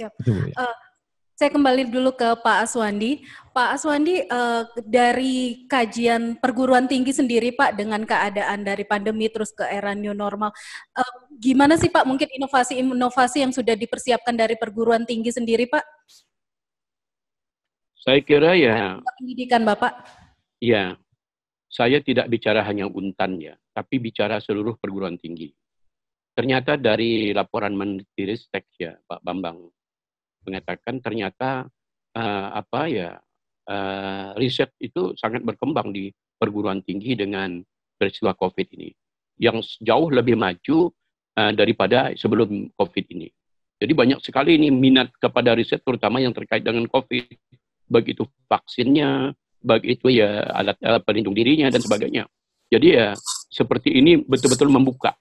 Siap. Itu Bu ya. Saya kembali dulu ke Pak Aswandi. Pak Aswandi, dari kajian perguruan tinggi sendiri Pak, dengan keadaan dari pandemi terus ke era new normal, gimana sih Pak mungkin inovasi-inovasi yang sudah dipersiapkan dari perguruan tinggi sendiri Pak? Saya kira ya, Pendidikan Bapak. ya, saya tidak bicara hanya Untan ya, tapi bicara seluruh perguruan tinggi. Ternyata dari laporan Menristek ya, Pak Bambang mengatakan ternyata riset itu sangat berkembang di perguruan tinggi dengan peristiwa COVID ini, yang jauh lebih maju daripada sebelum COVID ini. Jadi banyak sekali ini minat kepada riset, terutama yang terkait dengan COVID, baik itu vaksinnya, baik itu ya alat-alat pelindung dirinya dan sebagainya. Jadi ya seperti ini betul-betul membuka.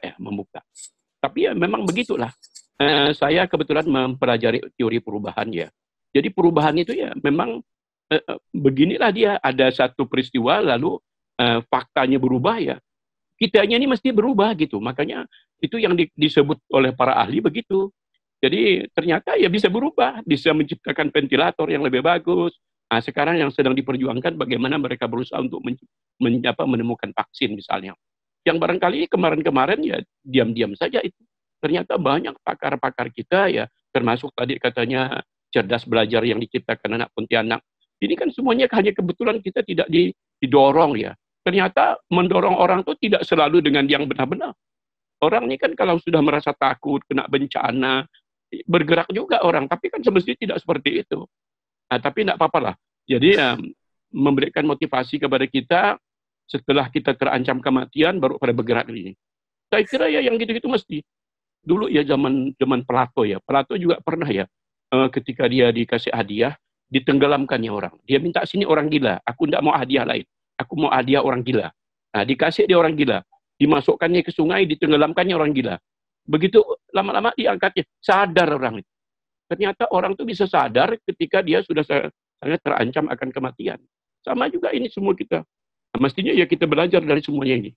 Tapi ya memang begitulah. Saya kebetulan mempelajari teori perubahan ya. Jadi perubahan itu ya memang beginilah dia, ada satu peristiwa lalu faktanya berubah ya. Kitanya ini mesti berubah gitu. Makanya itu yang disebut oleh para ahli begitu. Jadi ternyata ya bisa berubah, bisa menciptakan ventilator yang lebih bagus. Nah, sekarang yang sedang diperjuangkan bagaimana mereka berusaha untuk menemukan vaksin misalnya. Yang barangkali kemarin-kemarin ya diam-diam saja itu. Ternyata banyak pakar-pakar kita ya, termasuk tadi katanya cerdas belajar yang diciptakan anak Pontianak. Ini kan semuanya hanya kebetulan kita tidak didorong ya. Ternyata mendorong orang itu tidak selalu dengan yang benar-benar. Orang ini kan kalau sudah merasa takut, kena bencana, bergerak juga orang. Tapi kan semestinya tidak seperti itu. Nah, tapi tidak apa-apa lah. Jadi memberikan motivasi kepada kita setelah kita terancam kematian baru pada bergerak ini. Saya kira ya yang gitu-gitu mesti. Dulu ya zaman Plato ya. Plato juga pernah ya ketika dia dikasih hadiah ditenggelamkannya orang. Dia minta sini orang gila. Aku tidak mau hadiah lain. Aku mau hadiah orang gila. Nah, dikasih dia orang gila. Dimasukkannya ke sungai, ditenggelamkannya orang gila. Begitu lama-lama diangkatnya. Sadar orang itu. Ternyata orang itu bisa sadar ketika dia sudah sangat terancam akan kematian. Sama juga ini semua kita. Nah, mestinya ya kita belajar dari semuanya ini.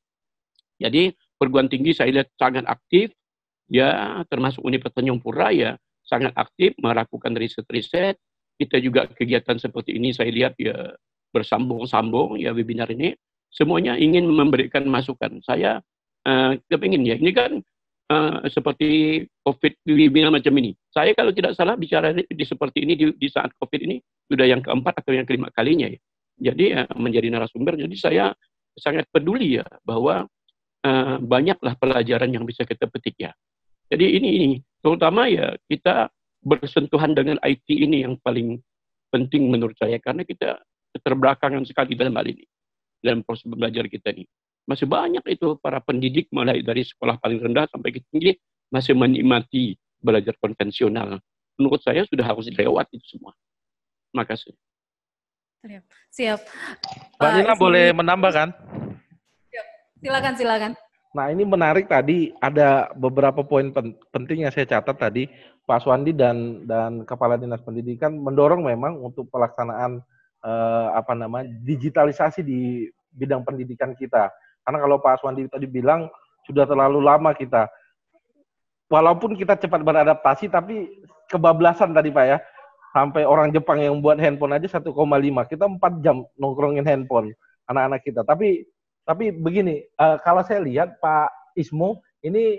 Jadi perguruan tinggi saya lihat sangat aktif, ya termasuk Universitas Tanjung Pura ya sangat aktif melakukan riset-riset. Kita juga kegiatan seperti ini saya lihat ya bersambung-sambung ya webinar ini. Semuanya ingin memberikan masukan. Saya kepingin ya, ini kan seperti COVID webinar macam ini. Saya kalau tidak salah bicara seperti ini di saat COVID ini sudah yang keempat atau yang kelima kalinya ya. Jadi menjadi narasumber. Jadi saya sangat peduli ya bahwa banyaklah pelajaran yang bisa kita petik ya. Jadi ini terutama ya kita bersentuhan dengan IT ini yang paling penting menurut saya karena kita keterbelakangan sekali dalam hal ini, dalam proses belajar kita ini. Masih banyak itu para pendidik mulai dari sekolah paling rendah sampai ke tinggi masih menikmati belajar konvensional. Menurut saya sudah harus dilewat itu semua. Terima kasih. Siap. Mbak Nina boleh menambahkan? Silakan. Nah, ini menarik tadi ada beberapa poin penting yang saya catat tadi. Pak Aswandi dan Kepala Dinas Pendidikan mendorong memang untuk pelaksanaan digitalisasi di bidang pendidikan kita. Karena kalau Pak Aswandi tadi bilang sudah terlalu lama kita, walaupun kita cepat beradaptasi, tapi kebablasan tadi Pak ya, sampai orang Jepang yang buat handphone aja 1,5, kita 4 jam nongkrongin handphone anak-anak kita. Tapi begini, kalau saya lihat Pak Ismo, ini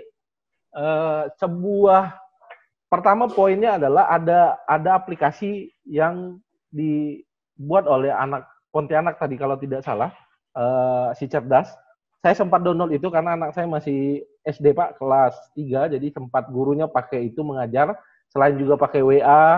sebuah, pertama poinnya adalah ada aplikasi yang dibuat oleh anak Pontianak tadi kalau tidak salah, si cerdas. Saya sempat download itu karena anak saya masih SD Pak, kelas 3, jadi sempat gurunya pakai itu mengajar, selain juga pakai WA.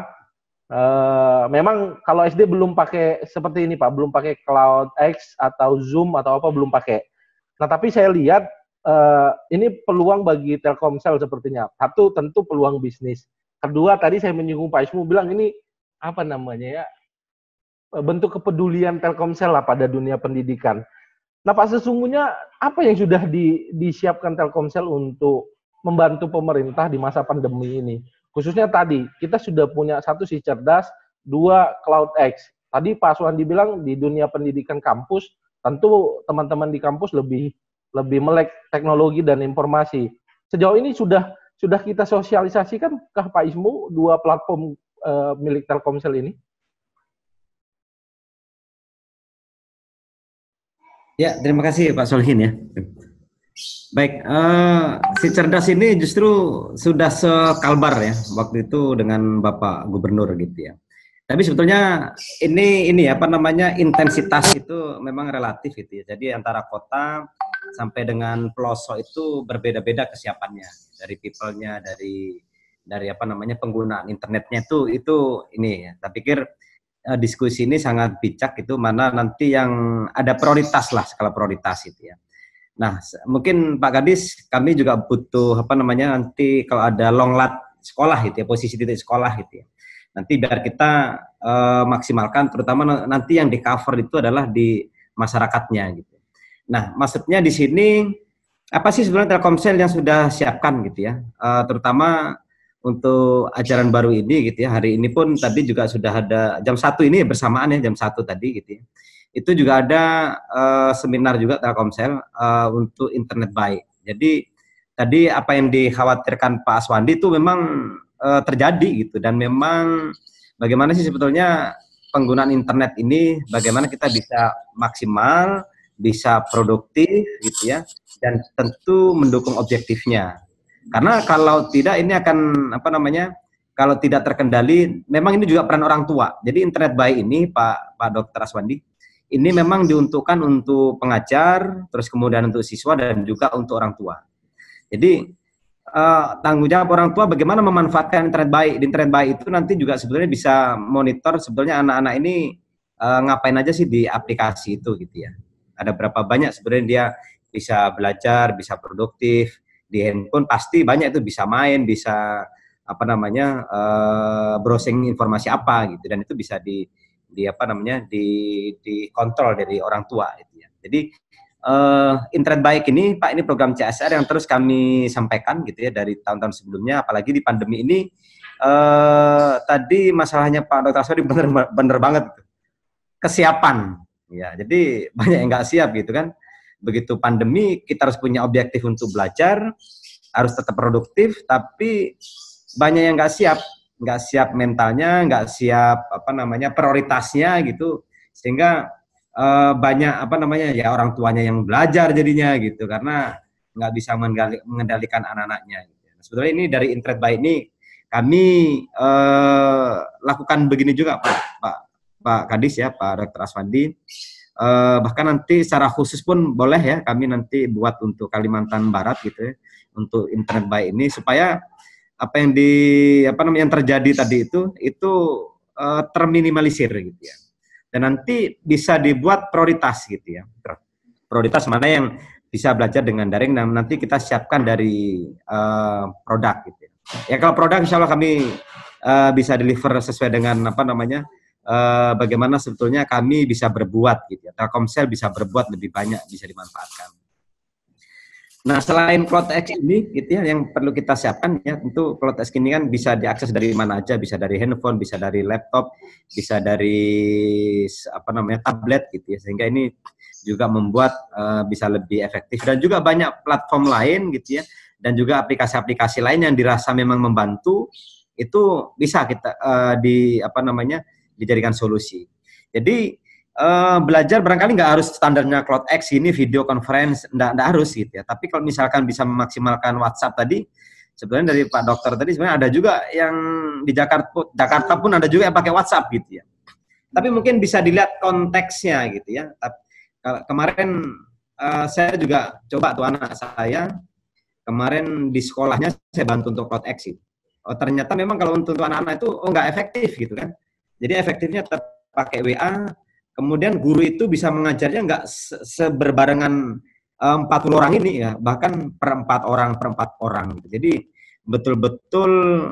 Memang kalau SD belum pakai seperti ini Pak, belum pakai CloudX atau Zoom atau apa, belum pakai. Nah tapi saya lihat ini peluang bagi Telkomsel sepertinya. Satu, tentu peluang bisnis. Kedua, tadi saya menyinggung Pak Ismu bilang ini apa namanya ya, bentuk kepedulian Telkomsel lah pada dunia pendidikan. Nah Pak, sesungguhnya apa yang sudah disiapkan Telkomsel untuk membantu pemerintah di masa pandemi ini? Khususnya tadi, kita sudah punya satu si cerdas, 2 CloudX. Tadi Pak Aswandi bilang di dunia pendidikan kampus, tentu teman-teman di kampus lebih melek teknologi dan informasi. Sejauh ini sudah kita sosialisasikan ke Pak Ismu 2 platform milik Telkomsel ini? Ya, terima kasih Pak Solihin ya. Baik, si cerdas ini justru sudah sekalbar ya waktu itu dengan Bapak Gubernur gitu ya. Tapi sebetulnya ini apa namanya, intensitas itu memang relatif gitu ya. Jadi antara kota sampai dengan pelosok itu berbeda-beda kesiapannya, dari people-nya, dari apa namanya, penggunaan internetnya itu ini ya. Saya pikir diskusi ini sangat bijak, itu mana nanti yang ada prioritas lah, skala prioritas itu ya. Nah, mungkin Pak Kadis, kami juga butuh apa namanya, nanti kalau ada long lat sekolah gitu ya, posisi titik sekolah gitu ya. Nanti biar kita maksimalkan, terutama nanti yang di cover itu adalah di masyarakatnya gitu. Nah, maksudnya di sini apa sih sebenarnya Telkomsel yang sudah siapkan gitu ya, terutama untuk ajaran baru ini gitu ya. Hari ini pun tadi juga sudah ada jam 1 ini bersamaan ya, jam 1 tadi gitu ya. Itu juga ada seminar juga Telkomsel untuk internet baik. Jadi tadi apa yang dikhawatirkan Pak Aswandi itu memang terjadi gitu, dan memang bagaimana sih sebetulnya penggunaan internet ini, bagaimana kita bisa maksimal, bisa produktif gitu ya, dan tentu mendukung objektifnya. Karena kalau tidak ini akan apa namanya, kalau tidak terkendali, memang ini juga peran orang tua. Jadi internet baik ini Pak Dr. Aswandi, ini memang diuntukkan untuk pengajar, terus kemudian untuk siswa dan juga untuk orang tua. Jadi tanggung jawab orang tua bagaimana memanfaatkan internet baik. Di internet baik itu nanti juga sebetulnya bisa monitor sebetulnya anak-anak ini ngapain aja sih di aplikasi itu gitu ya. Ada berapa banyak sebenarnya dia bisa belajar, bisa produktif. Di handphone pasti banyak itu bisa main, bisa apa namanya, browsing informasi apa gitu, dan itu bisa di apa namanya, dikontrol dari orang tua gitu ya. Jadi internet baik ini Pak, ini program CSR yang terus kami sampaikan gitu ya dari tahun-tahun sebelumnya, apalagi di pandemi ini. Tadi masalahnya Pak Dr. Aswadi bener banget gitu. Kesiapan ya, jadi banyak yang nggak siap gitu kan. Begitu pandemi kita harus punya objektif untuk belajar, harus tetap produktif, tapi banyak yang nggak siap mentalnya, nggak siap apa namanya, prioritasnya gitu, sehingga banyak apa namanya ya, orang tuanya yang belajar jadinya gitu, karena nggak bisa mengendalikan anak-anaknya gitu. Nah, sebetulnya ini dari internet baik ini kami lakukan begini juga Pak Kadis ya, Pak Dr. Aswandi. Bahkan nanti secara khusus pun boleh ya, kami nanti buat untuk Kalimantan Barat gitu ya, untuk internet baik ini, supaya apa yang yang terjadi tadi itu terminimalisir gitu ya. Dan nanti bisa dibuat prioritas gitu ya. Prioritas mana yang bisa belajar dengan daring, dan nanti kita siapkan dari produk gitu ya. Ya kalau produk insya Allah kami bisa deliver sesuai dengan apa namanya, bagaimana sebetulnya kami bisa berbuat gitu ya. Telkomsel bisa berbuat lebih banyak, bisa dimanfaatkan. Nah, selain CloudX ini gitu ya, yang perlu kita siapkan ya, tentu CloudX ini kan bisa diakses dari mana aja, bisa dari handphone, bisa dari laptop, bisa dari apa namanya, tablet gitu ya, sehingga ini juga membuat bisa lebih efektif. Dan juga banyak platform lain gitu ya, dan juga aplikasi-aplikasi lain yang dirasa memang membantu, itu bisa kita di apa namanya, dijadikan solusi. Jadi belajar barangkali nggak harus standarnya CloudX ini video conference, nggak harus gitu ya. Tapi kalau misalkan bisa memaksimalkan WhatsApp tadi, sebenarnya dari Pak Dokter tadi sebenarnya ada juga yang di Jakarta pun ada juga yang pakai WhatsApp gitu ya. Tapi mungkin bisa dilihat konteksnya gitu ya. Kemarin saya juga coba tuh, anak saya kemarin di sekolahnya saya bantu untuk CloudX itu. Oh, ternyata memang kalau untuk anak-anak itu nggak efektif gitu kan. Jadi efektifnya pakai WA. Kemudian guru itu bisa mengajarnya nggak seberbarengan 40 orang ini ya, bahkan per 4 orang. Jadi betul-betul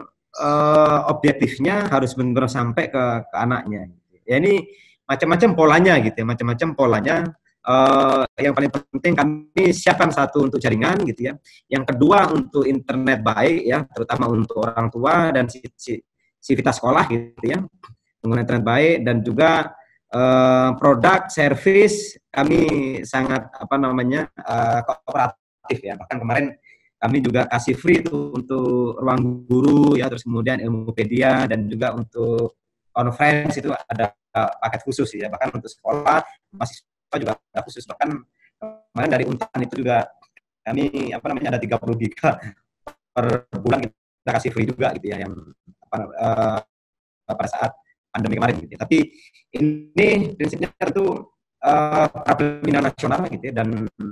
objektifnya harus benar sampai ke anaknya. Ya ini macam-macam polanya gitu ya, macam-macam polanya. Yang paling penting kami siapkan satu untuk jaringan gitu ya. Yang kedua untuk internet baik ya, terutama untuk orang tua dan sivitas sekolah gitu ya, menggunakan internet baik, dan juga produk, service kami sangat apa namanya kooperatif ya. Bahkan kemarin kami juga kasih free itu untuk ruang guru ya, terus kemudian Ilmupedia, dan juga untuk conference itu ada paket khusus ya, bahkan untuk sekolah mahasiswa juga ada khusus, bahkan kemarin dari Untan itu juga kami ada 30 giga per bulan kita kasih free juga gitu ya, yang pada saat pandemi kemarin gitu ya. Tapi ini prinsipnya itu problem nasional gitu ya, dan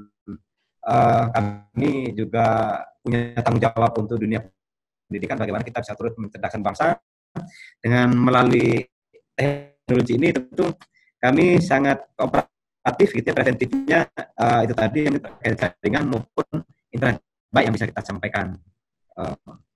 kami juga punya tanggung jawab untuk dunia pendidikan, bagaimana kita bisa turut mencerdaskan bangsa dengan melalui teknologi ini. Tentu kami sangat kooperatif gitu ya, preventifnya itu tadi yang terkait jaringan maupun internet baik yang bisa kita sampaikan.